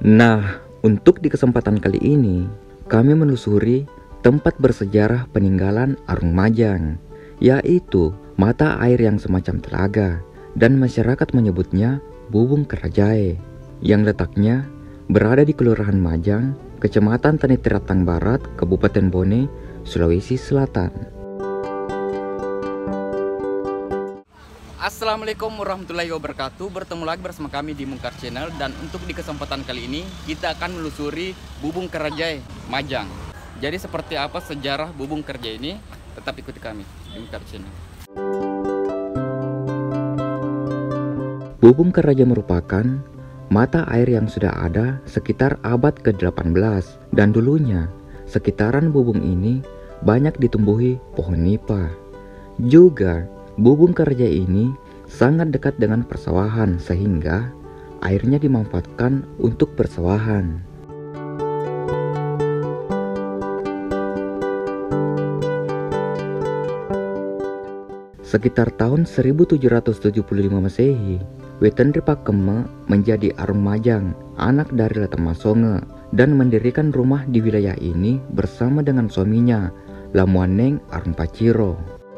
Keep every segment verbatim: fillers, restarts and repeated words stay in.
Nah, untuk di kesempatan kali ini, kami menelusuri tempat bersejarah peninggalan Arung Majang, yaitu mata air yang semacam telaga, dan masyarakat menyebutnya Bubung Karajae, yang letaknya berada di Kelurahan Majang, Kecamatan Tanitiratang Barat, Kabupaten Bone, Sulawesi Selatan. Assalamualaikum warahmatullahi wabarakatuh. Bertemu lagi bersama kami di Mungkar Channel, dan untuk di kesempatan kali ini kita akan menelusuri Bubung Karajae Majang. Jadi seperti apa sejarah Bubung Karajae ini? Tetap ikuti kami di Mungkar Channel. Bubung Karajae merupakan mata air yang sudah ada sekitar abad ke delapan belas, dan dulunya sekitaran bubung ini banyak ditumbuhi pohon nipa. Juga Bubung Karajae ini sangat dekat dengan persawahan, sehingga airnya dimanfaatkan untuk persawahan. Sekitar tahun seribu tujuh ratus tujuh puluh lima Masehi, Wetan Ripakeme menjadi Arung Majang, anak dari Latama Songe, dan mendirikan rumah di wilayah ini bersama dengan suaminya, Lamuaneng Arung Paciro.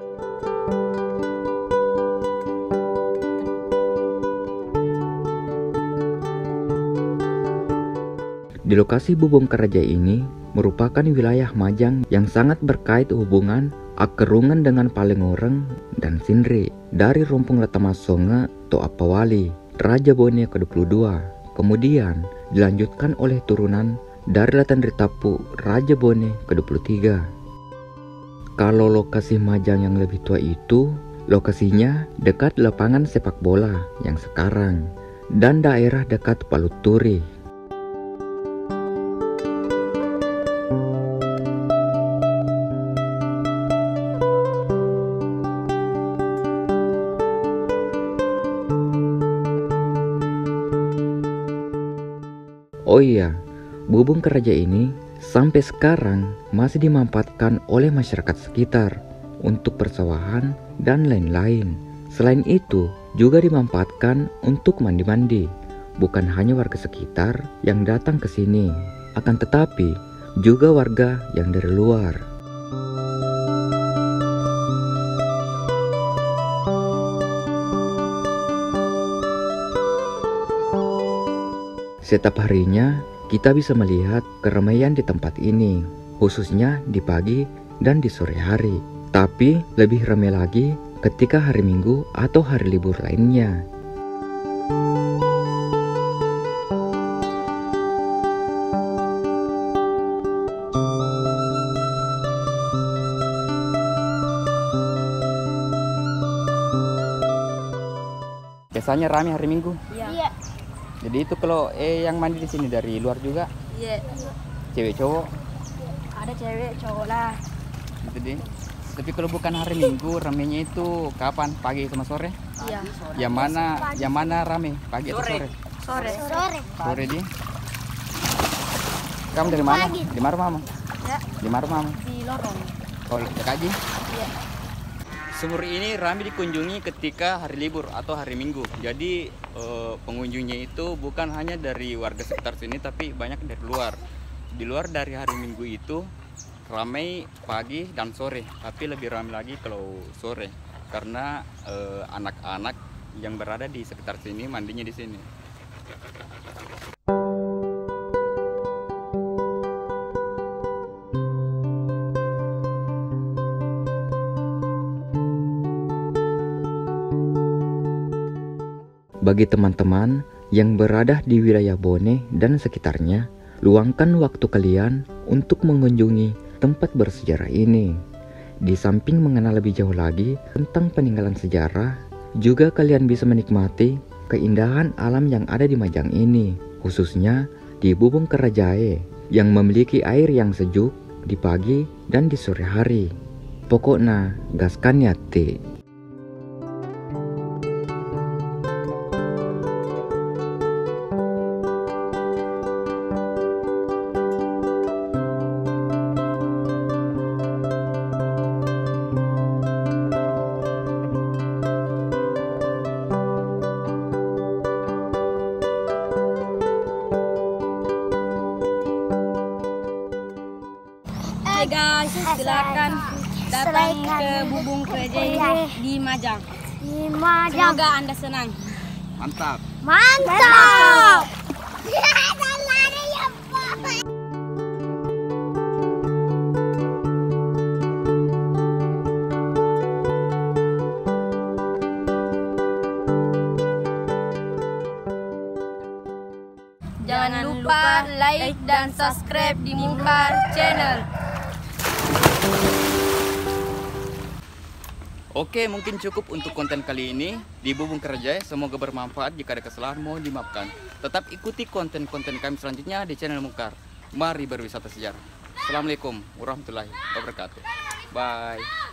Di lokasi Bubung Karajae ini merupakan wilayah Majang yang sangat berkait hubungan akerungan dengan Palengoreng dan Sindri dari Rumpung Latama Songe to Apawali, Raja Bone ke dua puluh dua. Kemudian dilanjutkan oleh turunan dari Latan Ritapu, Raja Bone ke dua puluh tiga. Kalau lokasi Majang yang lebih tua itu, lokasinya dekat lapangan sepak bola yang sekarang dan daerah dekat Paluturi. Oh iya, Bubung Karajae ini sampai sekarang masih dimanfaatkan oleh masyarakat sekitar untuk persawahan dan lain-lain. Selain itu, juga dimanfaatkan untuk mandi-mandi. Bukan hanya warga sekitar yang datang ke sini, akan tetapi juga warga yang dari luar. Setiap harinya kita bisa melihat keramaian di tempat ini, khususnya di pagi dan di sore hari. Tapi lebih ramai lagi ketika hari Minggu atau hari libur lainnya. Biasanya ramai hari Minggu. Iya. Jadi itu kalau eh yang mandi di sini dari luar juga? Iya. Cewek cowok? Ada cewek cowok lah. Gitu deh. Tapi kalau bukan hari Minggu, ramenya itu kapan? Pagi sama sore? Iya. Yang mana yang mana rame? Pagi atau sore? Sore. Sore. Sore di. Kamu dari mana? Di mana mama? Ya. Di mana mama? Di lorong. Oh, di Kaji. Iya. Sumur ini ramai dikunjungi ketika hari libur atau hari Minggu. Jadi eh, pengunjungnya itu bukan hanya dari warga sekitar sini, tapi banyak dari luar. Di luar dari hari Minggu itu ramai pagi dan sore, tapi lebih ramai lagi kalau sore karena eh, anak-anak yang berada di sekitar sini mandinya di sini. Bagi teman-teman yang berada di wilayah Bone dan sekitarnya, luangkan waktu kalian untuk mengunjungi tempat bersejarah ini. Di samping mengenal lebih jauh lagi tentang peninggalan sejarah, juga kalian bisa menikmati keindahan alam yang ada di Majang ini, khususnya di Bubung Karajae yang memiliki air yang sejuk di pagi dan di sore hari. Pokoknya gaskan ya te. ke Bubung Kerajaan di Majang. Di Majang. Semoga Anda senang. Mantap. Mantap. Jangan lupa like dan subscribe di Mungkar Channel. Oke, mungkin cukup untuk konten kali ini di Bubung Kerajaan. Semoga bermanfaat. Jika ada kesalahan mohon dimaafkan. Tetap ikuti konten-konten kami selanjutnya di channel Mungkar. Mari berwisata sejarah. Assalamualaikum warahmatullahi wabarakatuh. Bye.